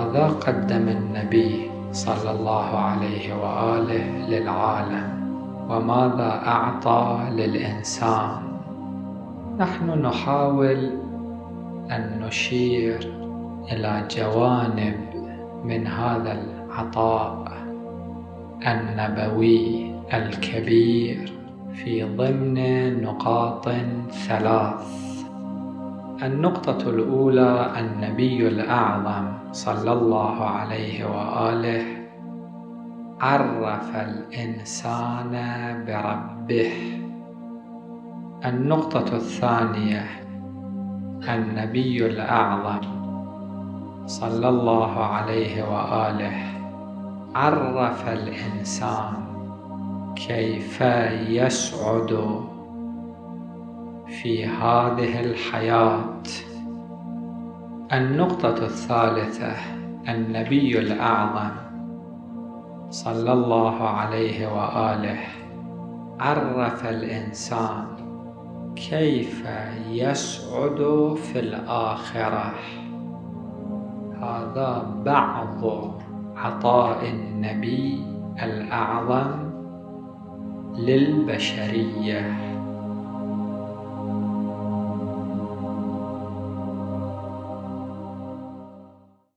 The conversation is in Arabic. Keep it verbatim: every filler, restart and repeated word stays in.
ماذا قدم النبي صلى الله عليه وآله للعالم؟ وماذا أعطى للإنسان؟ نحن نحاول أن نشير إلى جوانب من هذا العطاء النبوي الكبير في ضمن نقاط ثلاث. النقطة الأولى: النبي الأعظم صلى الله عليه وآله عرف الإنسان بربه. النقطة الثانية: النبي الأعظم صلى الله عليه وآله عرف الإنسان كيف يسعد في هذه الحياة. النقطة الثالثة: النبي الأعظم صلى الله عليه وآله عرف الإنسان كيف يسعد في الآخرة. هذا بعض عطاء النبي الأعظم للبشرية.